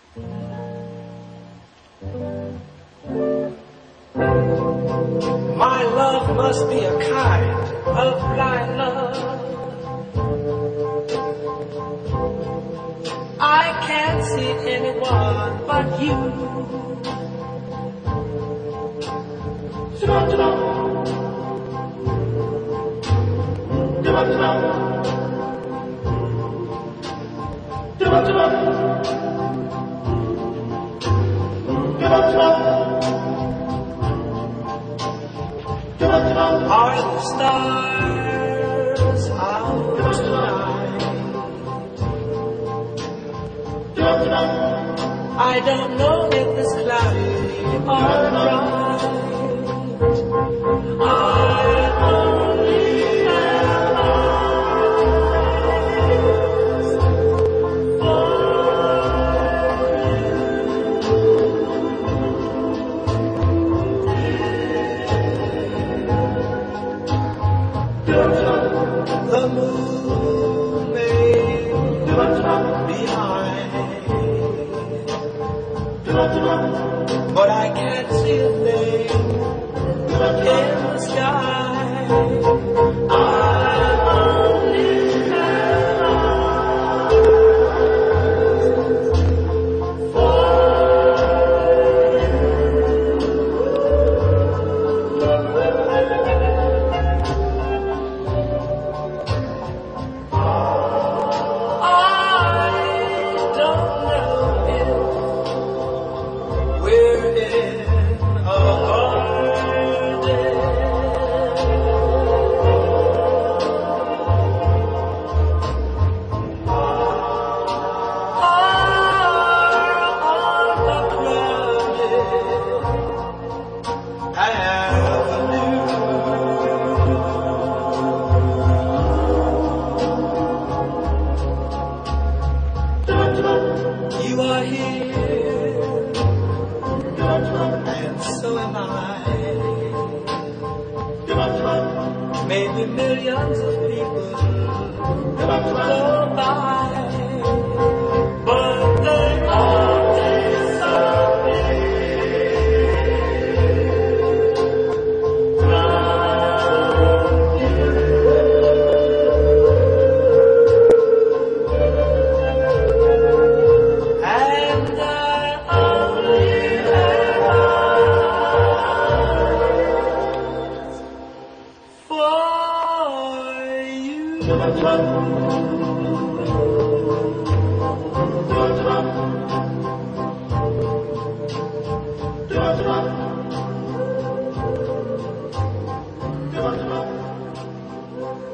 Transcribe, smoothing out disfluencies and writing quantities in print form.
My love must be a kind of blind love. I can't see anyone but you. Are the stars out tonight? I don't know if it's cloudy or bright. I only have eyes for the moon may be high, but I can't see a thing in the sky. I only have eyes for you are here, and so am I. Maybe millions of people go by, but they all disappear. For you.